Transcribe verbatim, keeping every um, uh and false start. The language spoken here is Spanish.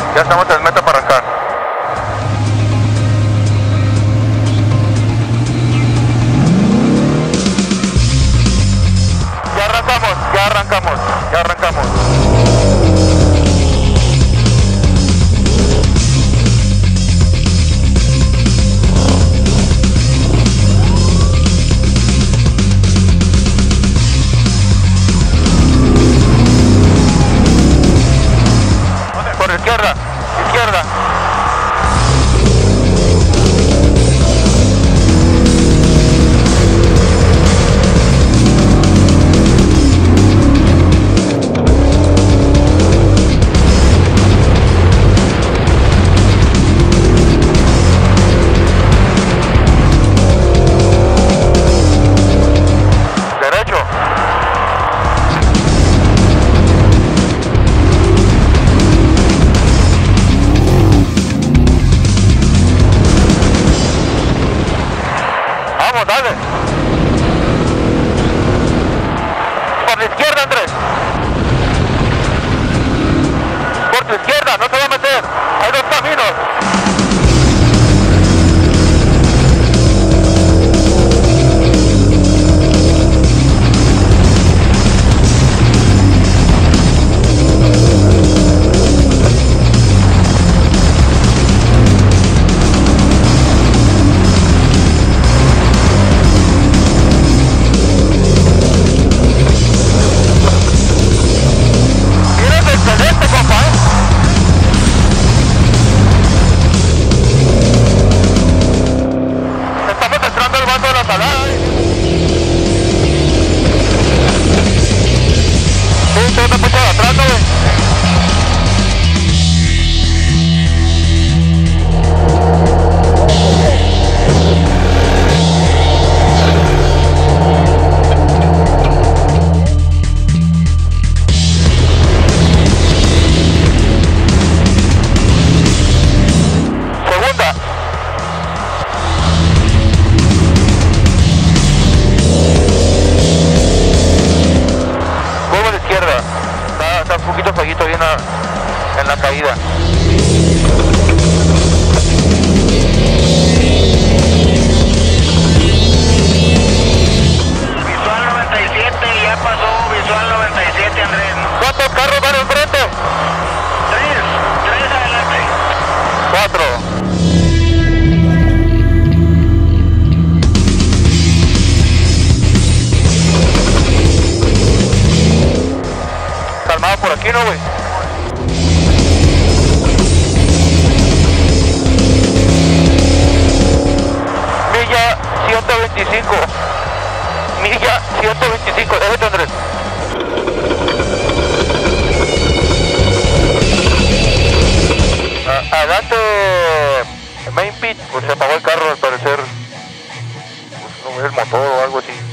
Ya estamos en meta para arrancar. Ya arrancamos, ya arrancamos, ya arrancamos. Por izquierda, izquierda. Derecho. Vamos, dale. Por la izquierda, Andrés. Por tu izquierda, no se va a meter. Hay dos caminos. Eres excelente, compa, ¿eh? Estamos entrando al bando de la salada, ¿eh? Sí, tú te puesto de atrás, ¿no, güey? Segunda. Vuelvo a la izquierda. Está, está un poquito fueguito bien a- en la caída. Visual noventa y siete, ya pasó Visual noventa y siete, Andrés. ¿Cuántos carros van enfrente? Tres, tres adelante. Cuatro. Calmado por aquí, ¿no, güey? Milla ciento veinticinco. Milla ciento veinticinco. Déjate, Andrés. A- Adelante, main pit. Pues se apagó el carro al parecer. Pues no, el motor o algo así.